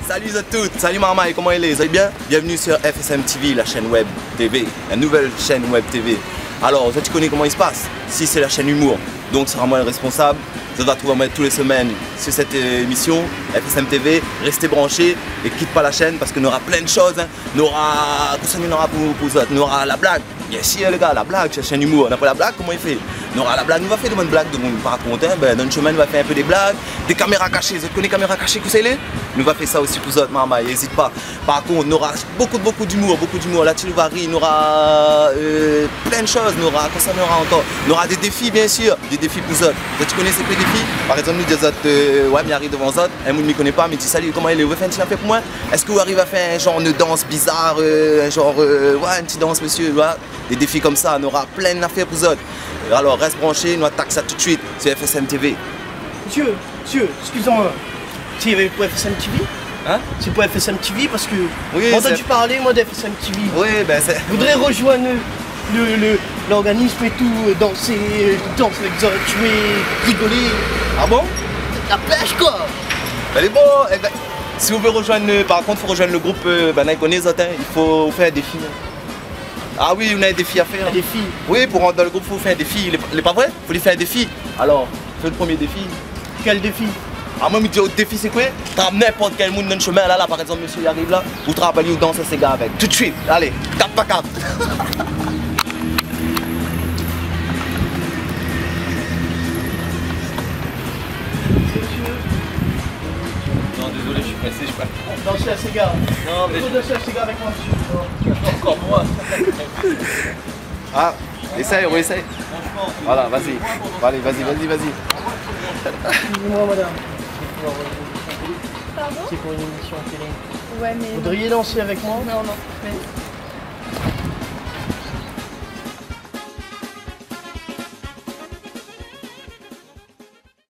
Salut à toutes, salut Marmaille, comment il est? Vous allez bien? Bienvenue sur FSM TV, la chaîne web TV, la nouvelle chaîne web TV. Alors, tu connais comment il se passe? Si c'est la chaîne humour, donc c'est moi le responsable. Vous allez trouver tous les semaines sur cette émission, FSM TV. Restez branchés et quitte pas la chaîne parce qu'on aura plein de choses. Hein. On aura, tout ça, on aura pour vous autres. On aura la blague. Bien sûr les gars, la blague, c'est la chaîne humour. On n'a pas la blague, comment il fait? On aura la blague, on va faire de bonnes blagues, de bonnes par contre. Hein. Ben, dans le chemin, on va faire un peu des blagues, des caméras cachées. Vous connaissez les caméras cachées que c'est les? On va faire ça aussi pour vous autres, maman, n'hésite pas. Par contre, on aura beaucoup d'humour, Là, tu vas rire, on aura plein de choses. On aura, ça, on aura encore. On aura des défis, bien sûr, des défis pour vous autres. Tu connais ces défis? Par exemple, nous, des autres, ouais, mais arrive devant vous autres. Un monde ne me connaît pas, mais dit salut, comment il est? Vous faites un petit affaire pour moi? Est-ce que vous arrivez à faire un genre de danse bizarre, un genre, ouais, une petite danse, monsieur, ouais. Des défis comme ça, on aura plein d'affaires pour vous autres. Alors reste branché, nous attaquons ça tout de suite sur FSM TV. Monsieur, excusez-moi. Tu es pour FSM TV? Hein? C'est pour FSM TV parce que oui, j'ai entendu parler moi d'FSM TV. Oui, ben c'est. Je voudrais rejoindre l'organisme et tout, danser avec les autres, jouer, rigoler. Ah bon? La plage quoi! Ben bon, eh ben, si vous voulez rejoindre, par contre, il faut rejoindre le groupe, ben il connaît les autres, hein. Il faut faire un défi. Ah oui, on a un défi à faire. Un défi? Oui, pour rentrer dans le groupe, il faut faire un défi. Il est pas vrai? Il faut lui faire un défi. Alors, fais le premier défi. Quel défi? Ah moi, je me dis, le défi c'est quoi? T'as n'importe quel monde dans le chemin, là, par exemple, monsieur il arrive là, vous travaillez ou dansez ces gars avec. Tout de suite, allez, 4 par 4. Non, désolé, je suis pressé, je peux pas. Danser à ces gars. Non, mais. Il faut danser à ces gars avec moi, monsieur. Encore moi. Ah, essaye, on essaye. Voilà, vas-y. Allez, vas-y. Excusez-moi, madame. Pardon? C'est pour une émission télé. Ouais, mais. Vous voudriez danser avec moi? Non, mais.